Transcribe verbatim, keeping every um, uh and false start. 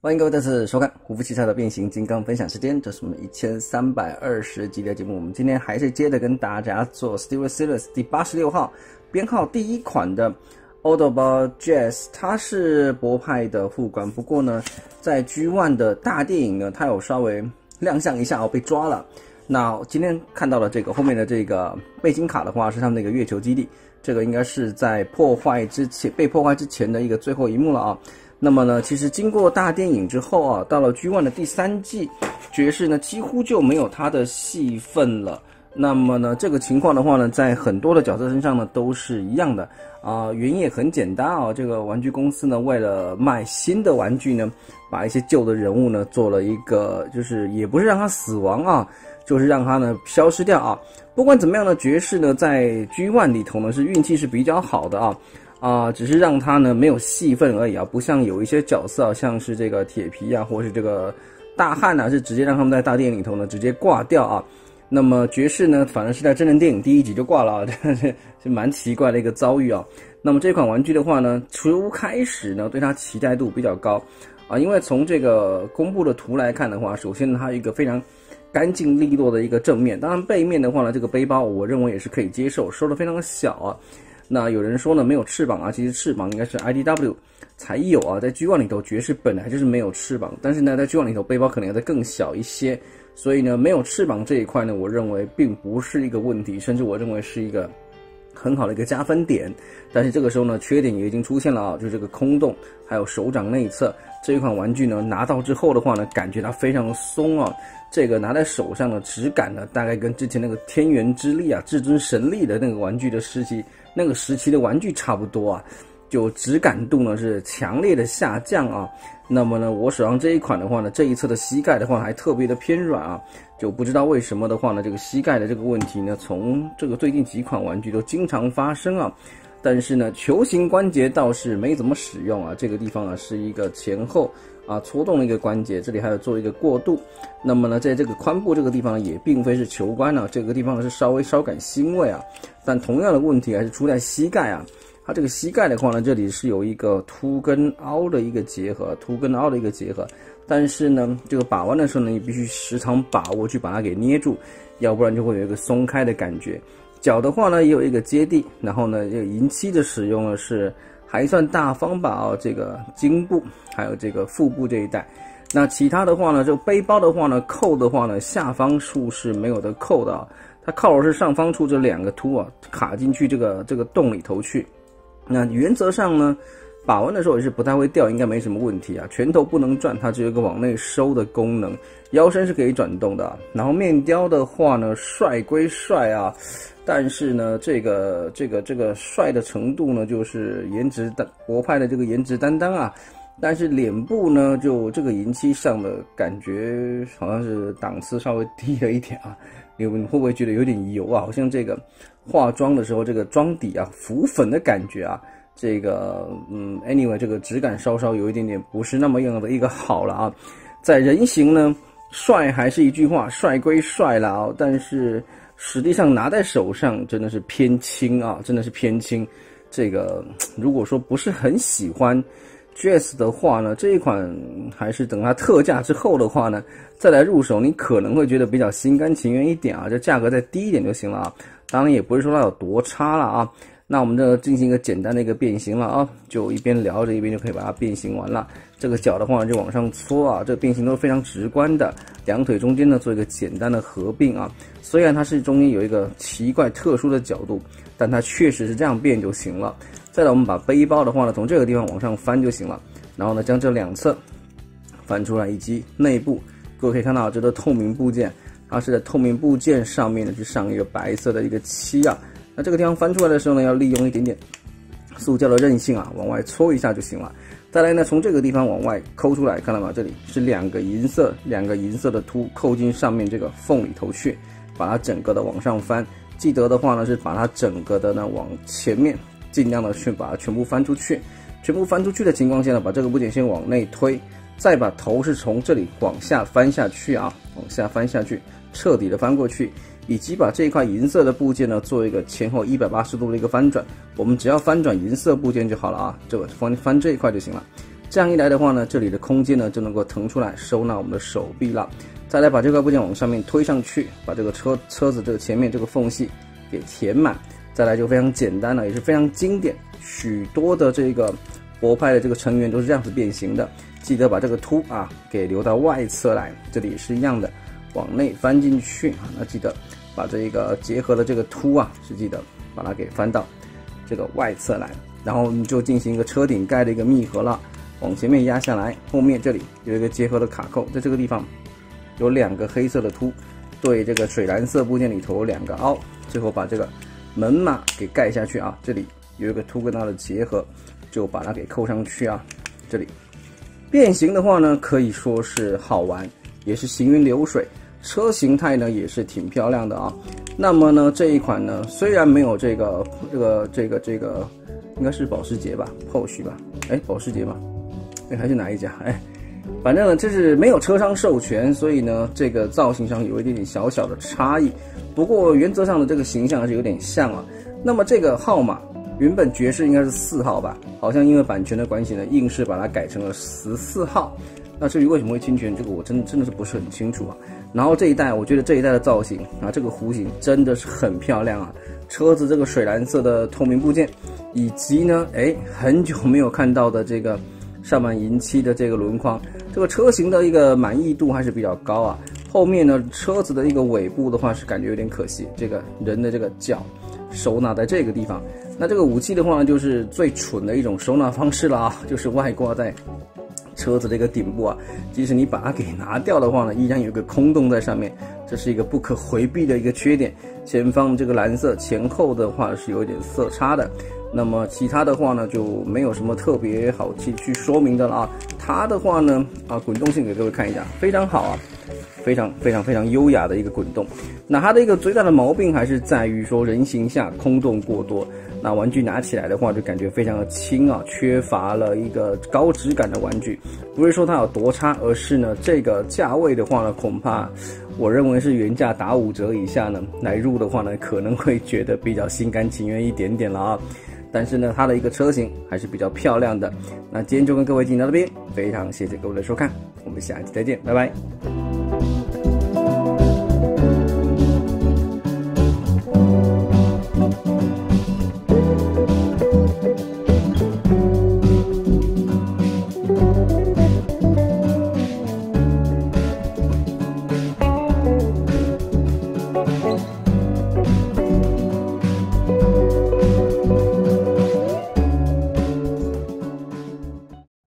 欢迎各位再次收看胡夫汽车的变形金刚分享时间，这是我们一千三百二十集的节目。我们今天还是接着跟大家做 Stewart Series 第八十六号编号第一款的 Autobot Jazz， 它是博派的副官，不过呢，在 G 一 的大电影呢，它有稍微亮相一下哦，被抓了。那今天看到了这个后面的这个背景卡的话，是他们的一个月球基地，这个应该是在破坏之前被破坏之前的一个最后一幕了啊。那么呢，其实经过大电影之后啊，到了 G 一 的第三季，爵士呢几乎就没有他的戏份了。那么呢，这个情况的话呢，在很多的角色身上呢都是一样的啊、呃。原因也很简单啊，这个玩具公司呢为了卖新的玩具呢，把一些旧的人物呢做了一个，就是也不是让他死亡啊，就是让他呢消失掉啊。不管怎么样呢，爵士呢在 G 一 里头呢是运气是比较好的啊。啊、呃，只是让他呢没有戏份而已啊，不像有一些角色啊，像是这个铁皮啊，或是这个大汉啊，是直接让他们在大电影里头呢直接挂掉啊。那么爵士呢，反而是在真人电影第一集就挂了啊，这是是蛮奇怪的一个遭遇啊。那么这款玩具的话呢，初开始呢对它期待度比较高啊，因为从这个公布的图来看的话，首先它有一个非常干净利落的一个正面，当然背面的话呢，这个背包我认为也是可以接受，收的非常的小啊。那有人说呢没有翅膀啊，其实翅膀应该是 I D W 才有啊，在 G 一 里头爵士本来就是没有翅膀，但是呢在 G 一 里头背包可能要再更小一些，所以呢没有翅膀这一块呢，我认为并不是一个问题，甚至我认为是一个很好的一个加分点。但是这个时候呢缺点也已经出现了啊，就是这个空洞还有手掌内侧这一款玩具呢拿到之后的话呢，感觉它非常的松啊，这个拿在手上的质感呢大概跟之前那个天元之力啊至尊神力的那个玩具的时期那个时期的玩具差不多啊，就质感度呢是强烈的下降啊。那么呢，我手上这一款的话呢，这一侧的膝盖的话还特别的偏软啊，就不知道为什么的话呢，这个膝盖的这个问题呢，从这个最近几款玩具都经常发生啊。但是呢，球形关节倒是没怎么使用啊，这个地方啊是一个前后啊搓动的一个关节，这里还有做一个过渡。那么呢，在这个髋部这个地方也并非是球关啊，这个地方呢是稍微稍感欣慰啊。但同样的问题还是出在膝盖啊，它这个膝盖的话呢，这里是有一个凸跟凹的一个结合，凸跟凹的一个结合。但是呢，这个把弯的时候呢，你必须时常把握去把它给捏住，要不然就会有一个松开的感觉。脚的话呢也有一个接地，然后呢这个银漆的使用呢是还算大方吧啊，这个颈部还有这个腹部这一带。那其他的话呢，这个背包的话呢，扣的话呢下方处是没有的扣的啊，它靠的是上方处这两个凸啊卡进去这个这个洞里头去。那原则上呢，把弯的时候也是不太会掉，应该没什么问题啊。拳头不能转，它只有一个往内收的功能，腰身是可以转动的啊。然后面雕的话呢，帅归帅啊，但是呢，这个这个这个帅的程度呢，就是颜值的博派的这个颜值担当啊。但是脸部呢，就这个银漆上的感觉好像是档次稍微低了一点啊。你会不会觉得有点油啊？好像这个化妆的时候这个妆底啊浮粉的感觉啊。这个嗯 ，anyway， 这个质感稍稍有一点点不是那么样的一个好了啊。在人形呢，帅还是一句话，帅归帅了啊，但是实际上拿在手上真的是偏轻啊，真的是偏轻。这个如果说不是很喜欢 Jazz 的话呢，这一款还是等它特价之后的话呢，再来入手，你可能会觉得比较心甘情愿一点啊，这价格再低一点就行了啊。当然也不是说它有多差了啊。那我们这进行一个简单的一个变形了啊，就一边聊着一边就可以把它变形完了。这个脚的话就往上搓啊，这个变形都是非常直观的。两腿中间呢做一个简单的合并啊，虽然它是中间有一个奇怪特殊的角度，但它确实是这样变就行了。再来我们把背包的话呢，从这个地方往上翻就行了，然后呢将这两侧翻出来，以及内部，各位可以看到这个透明部件，它是在透明部件上面呢去上一个白色的一个漆啊。那这个地方翻出来的时候呢，要利用一点点塑胶的韧性啊，往外搓一下就行了。再来呢，从这个地方往外抠出来，看到吗？这里是两个银色，两个银色的凸扣进上面这个缝里头去，把它整个的往上翻。记得的话呢，是把它整个的呢往前面，尽量的去把它全部翻出去。全部翻出去的情况下呢，把这个部件先往内推，再把头是从这里往下翻下去啊，往下翻下去，彻底的翻过去。以及把这一块银色的部件呢做一个前后一百八十度的一个翻转，我们只要翻转银色部件就好了啊，这个翻翻这一块就行了。 这样一来的话呢，这里的空间呢就能够腾出来收纳我们的手臂了。再来把这块部件往上面推上去，把这个车车子这个前面这个缝隙给填满。再来就非常简单了，也是非常经典，许多的这个博派的这个成员都是这样子变形的。记得把这个凸啊给留到外侧来，这里也是一样的，往内翻进去啊。那记得把这个结合的这个凸啊，是记得把它给翻到这个外侧来，然后我们就进行一个车顶盖的一个密合了，往前面压下来，后面这里有一个结合的卡扣，在这个地方有两个黑色的凸，对这个水蓝色部件里头有两个凹，最后把这个门码给盖下去啊，这里有一个凸跟它的结合，就把它给扣上去啊。这里变形的话呢，可以说是好玩，也是行云流水，车形态呢也是挺漂亮的啊。那么呢，这一款呢虽然没有这个这个这个这个，应该是保时捷吧，后续吧，哎，保时捷吧，哎，还是哪一家？哎，反正呢这是没有车商授权，所以呢这个造型上有一点点小小的差异。不过原则上的这个形象还是有点像啊。那么这个号码原本爵士应该是四号吧，好像因为版权的关系呢，硬是把它改成了十四号。那至于为什么会侵权，这个我真真的是不是很清楚啊。然后这一代，我觉得这一代的造型啊，这个弧形真的是很漂亮啊。车子这个水蓝色的透明部件，以及呢，哎，很久没有看到的这个上满银漆的这个轮框，这个车型的一个满意度还是比较高啊。后面呢，车子的一个尾部的话是感觉有点可惜，这个人的这个脚收纳在这个地方。那这个武器的话呢，就是最蠢的一种收纳方式了啊，就是外挂在车子这个顶部啊，即使你把它给拿掉的话呢，依然有一个空洞在上面，这是一个不可回避的一个缺点。前方这个蓝色前后的话是有点色差的，那么其他的话呢就没有什么特别好去去说明的了啊。它的话呢啊，滚动性给各位看一下，非常好啊，非常非常非常优雅的一个滚动。那它的一个最大的毛病还是在于说人行下空洞过多。那玩具拿起来的话，就感觉非常的轻啊，缺乏了一个高质感的玩具。不是说它有多差，而是呢，这个价位的话呢，恐怕我认为是原价打五折以下呢，来入的话呢，可能会觉得比较心甘情愿一点点了啊。但是呢，它的一个车型还是比较漂亮的。那今天就跟各位进行到这边，非常谢谢各位的收看，我们下期再见，拜拜。